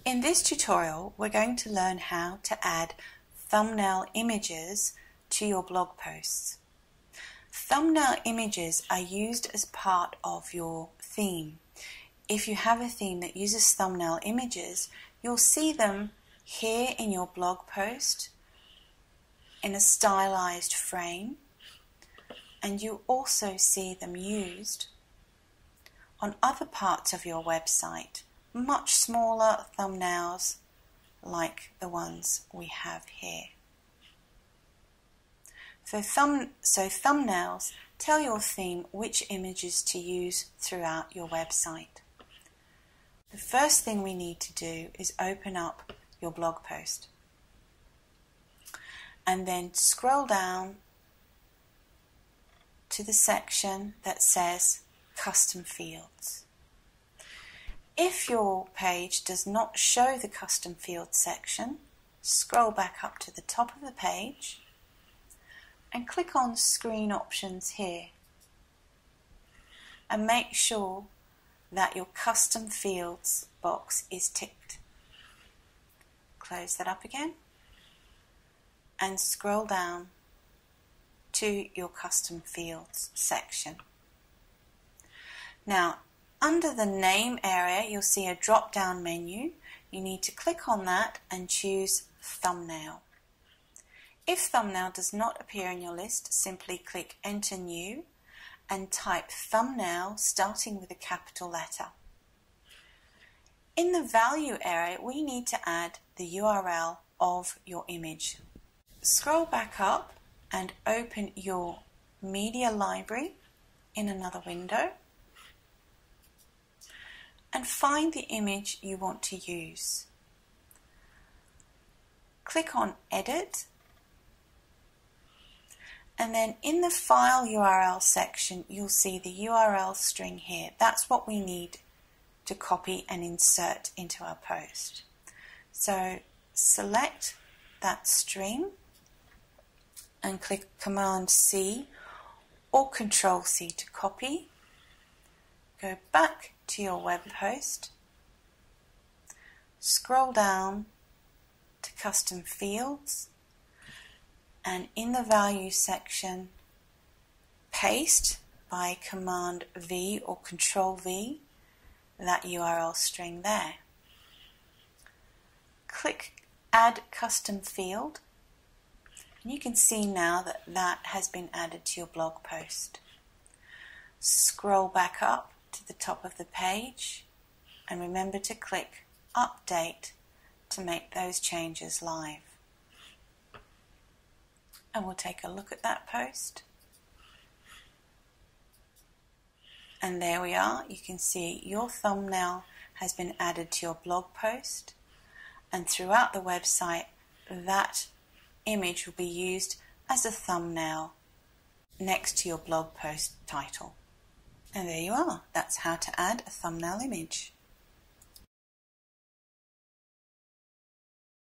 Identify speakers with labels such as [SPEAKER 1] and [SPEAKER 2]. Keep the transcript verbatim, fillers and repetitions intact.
[SPEAKER 1] In this tutorial, we're going to learn how to add thumbnail images to your blog posts. Thumbnail images are used as part of your theme. If you have a theme that uses thumbnail images, you'll see them here in your blog post in a stylized frame, and you also see them used on other parts of your website, much smaller thumbnails like the ones we have here. So, thumb, so thumbnails tell your theme which images to use throughout your website. The first thing we need to do is open up your blog post and then scroll down to the section that says Custom Fields. If your page does not show the Custom Fields section, scroll back up to the top of the page and click on Screen Options here and make sure that your Custom Fields box is ticked. Close that up again and scroll down to your Custom Fields section. Now, under the name area, you'll see a drop-down menu. You need to click on that and choose Thumbnail. If Thumbnail does not appear in your list, simply click Enter New and type Thumbnail starting with a capital letter. In the Value area, we need to add the U R L of your image. Scroll back up and open your media library in another window and find the image you want to use. Click on Edit, and then in the File U R L section you'll see the U R L string here. That's what we need to copy and insert into our post. So select that string and click Command C or Control C to copy. Go back to your web post, scroll down to Custom Fields, and in the Value section, paste by Command V or Control V that U R L string there. Click Add Custom Field, and you can see now that that has been added to your blog post. Scroll back up to the top of the page and remember to click Update to make those changes live. And we'll take a look at that post. And there we are. You can see your thumbnail has been added to your blog post, and throughout the website that image will be used as a thumbnail next to your blog post title. And there you are. That's how to add a thumbnail image.